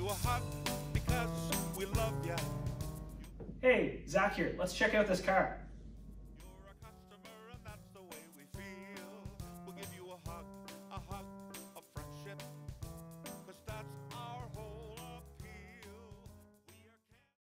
you a hug because we love ya. Hey, Zach here. Let's check out this car.